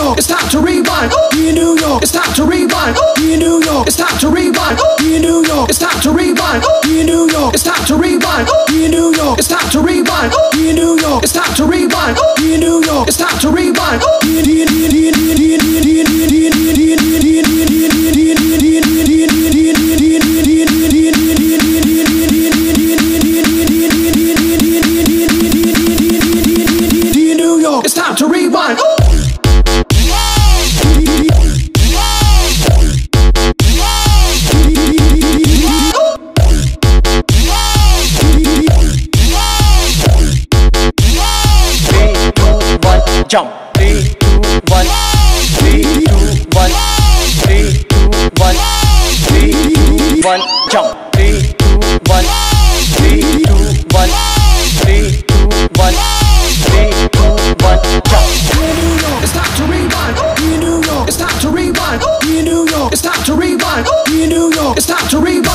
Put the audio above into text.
York, it's time to rewind. We in New York, it's time to rewind. We in New York, it's time to rewind. We in New York, it's time to rewind. We in New York, it's time to rewind. We in New York, it's time to rewind. We in New York, it's time to rewind. We in New York, it's time to rewind. It's time to rewind. Jump. 3, 2, 1. 3, 2, 1. 3, 2, 1. 3, 2, 1. Jump. 3, 2, 1. 3, 2, 1. 3, 2, 1. 3, 2, 1. Jump. We in New York, it's time to rewind. We in New York, it's time to rewind. We in New York, it's time to rewind. We in New York, it's time to rewind.